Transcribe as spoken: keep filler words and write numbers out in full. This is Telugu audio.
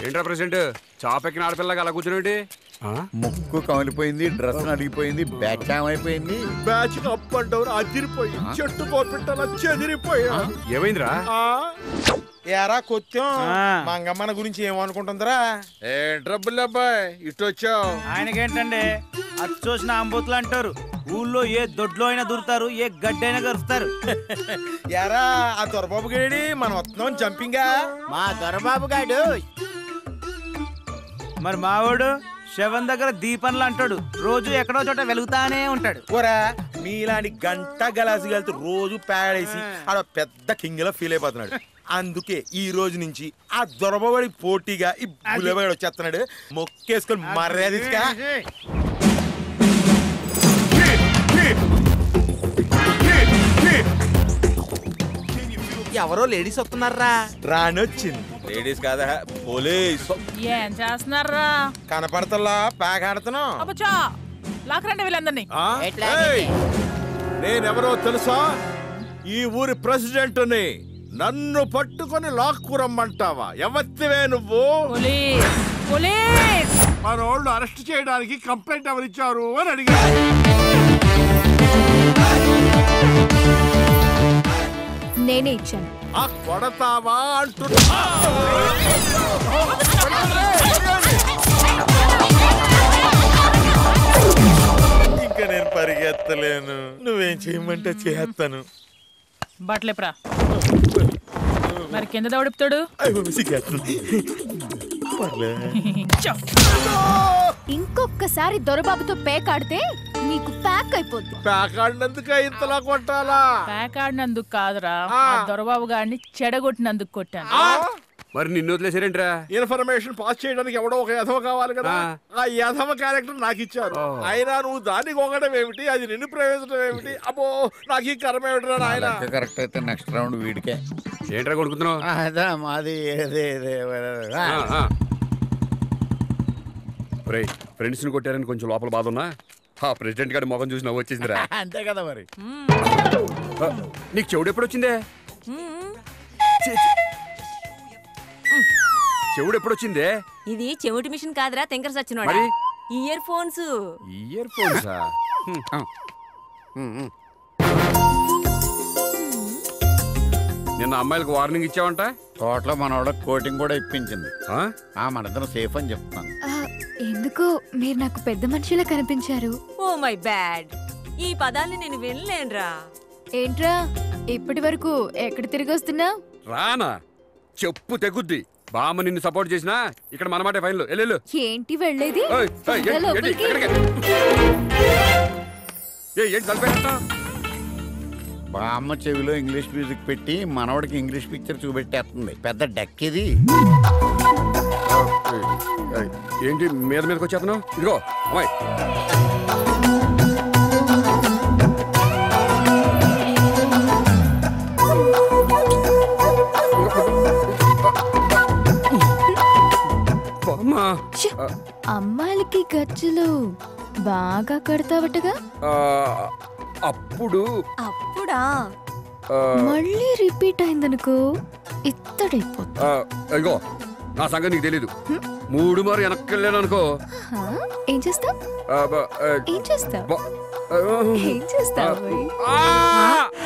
ఏంట్రా ప్రెసిడెంట్ చాపెక్కిన ఆడపిల్లగా అలా కూర్చునేటి ముక్కు కమిలిపోయింది, డ్రెస్ అడిగిపోయింది, బ్యాచ్ అయిపోయింది. బ్యాచ్ అప్ అండ్ డౌన్ అదిరిపోయి చెట్టు పోపిట్టలా చెదిరిపోయా. ఏమైందిరా? ఎరా కొత్తం మంగమ్మన గురించి ఏమనుకుంటుందిరా? ఏ ట్రబుల్ అబ్బాయి ఇటు వచ్చావు? ఆయనకేంటండి అది చూసిన అంబోతులు అంటారు. ఊళ్ళో ఏ దొడ్లో అయినా దూరుతారు, ఏ గడ్డైనా గరుస్తారు. ఎరా ఆ దొరబాబు గేడి మనం వస్తున్నాం జంపింగా. మా దొరబాబు గాడు మరి మావాడు శవం దగ్గర దీపంలు అంటాడు. రోజు ఎక్కడో చోట వెలుగుతానే ఉంటాడు. ఓరా మీలాంటి గంట గలాసి కలిసి రోజు పేడేసి ఆడ పెద్ద కింగ్ లా ఫీల్ అయిపోతున్నాడు. అందుకే ఈ రోజు నుంచి ఆ దొరబడి పోటీగా ఈ బుల్లెబడి వచ్చేస్తున్నాడు. మొక్కేసుకొని మర్యాదగా. ఎవరో లేడీస్ వస్తున్నారా? రానొచ్చింది లేడీస్ కాదా పోలీస్. ఏం చేస్తున్నారా? కనపడతల్లా ప్యాక్ ఆడుతున్నాం. అబ్బచ్చా లాకరండి వీళ్ళందరినీ. నేనెవరో తెలుసా? ఈ ఊరి ప్రెసిడెంట్ ని. నన్ను పట్టుకొని లాక్కురమ్మంటావా? ఎవత్తివే నువ్వు? పోలీస్ పోలీస్ మన వాళ్ళు అరెస్ట్ చేయడానికి కంప్లైంట్ ఎవరిచ్చారు అని అడిగారు. నేనే ఇచ్చాను. ఆ కొడతావా అంటున్నా. ఇంకా నేను పరిగెత్తలేను. నువ్వేం చేయమంటే చేస్తాను. బట్టలేప్రా. మరి కింద దౌడిపుతాడు. ఇంకొకసారి దొరబాబుతో పేకాడితే నీకు ప్యాక్ అయిపోద్ది. ప్యాక్ ఆడినందుకు ఇంతలా కొట్టాలా? ప్యాక్ ఆడినందుకు కాదురా, దొరబాబు గారిని చెడగొట్టినందుకు కొట్టాను. మరి నిన్ను వదిలేసారేంట్రా? ఇన్ఫర్మేషన్ పాస్ చేయడానికి ఎవడో ఒక యథవ కావాలి కదా. ఆ యథవ క్యారెక్టర్ నాకు ఇచ్చారు. అయినా నువ్వు దానికి ఒకటం ఏమిటి, అది నిన్ను ప్రవేశించడం ఏమిటి? అబ్బో నాకు ఈ కర్మ ఏమిట్రా నాయన. కరెక్ట్ అయితే నెక్స్ట్ రౌండ్ వీడికే. ఏంట్రా కొడుకుతున్నావు? అదా మాది ఫ్రెండ్స్ ని కొట్టారని కొంచెం లోపల బాధ ఉన్నా ఆ ప్రెసిడెంట్ గారి మొఖం చూసి నవ్వు వచ్చేసిందిరా. అంతే కదా మరి. నీకు చెవుడు ఎప్పుడు వచ్చిందే? చెవుడు ఎప్పుడు వచ్చిందే? ఇది చెవిటి మిషన్ కాదురా, తెంకర సచ్చినోడా. Earphones. ఇయర్ ఫోన్సా? నిన్న అమ్మాయిలకు వార్నింగ్ ఇచ్చావంట. తోటలో మనోడ కోటింగ్ కూడా ఇప్పించింది. ఆ మనిద్దరం సేఫ్ అని చెప్తాను. ఎందుకు మీరు నాకు పెద్ద మనిషిలా కనిపించారు. Oh my bad. ఈ పదాన్ని నేను వినలేనురా. ఏంట్రా ఇప్పటి వరకు ఎక్కడ తిరిగి వస్తున్నా? రానా చెప్పు తెగుద్ది. బామ్మ నిన్ను సపోర్ట్ చేసినా ఇక్కడ మనమాటే ఫైన్లు. వెళ్ళు. ఏంటి వెళ్ళేది? బామ్మ చెవిలో ఇంగ్లీష్ మ్యూజిక్ పెట్టి మనవడికి ఇంగ్లీష్ పిక్చర్ చూపెట్టేస్తుంది. పెద్ద డెక్ ఇది. ఏంటి మీద మీదకి వచ్చేస్తున్నావు? ఇదిగో అమ్మాయి. అమ్మాయిలకి గజ్జలు బాగా కడతావటగా. అప్పుడు అప్పుడా మళ్ళీ రిపీట్ అయిందనుకో ఇత్తడైపోతా. ఇగో నా సంగతి నీకు తెలీదు. మూడు మారు వెనక్కి వెళ్ళాను అనుకో. ఏం చేస్తావు? ఏం చేస్తావు? ఏం చేస్తావు?